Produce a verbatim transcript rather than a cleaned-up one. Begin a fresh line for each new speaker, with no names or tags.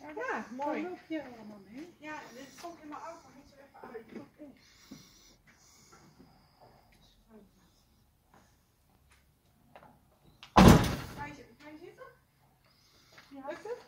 Ja, mooi.
Waar loop je allemaal mee?
Ja, dit stond in mijn auto, moet ze even uit.
Oké.
Ga je, ga je zitten?
Ja.
Lukt het?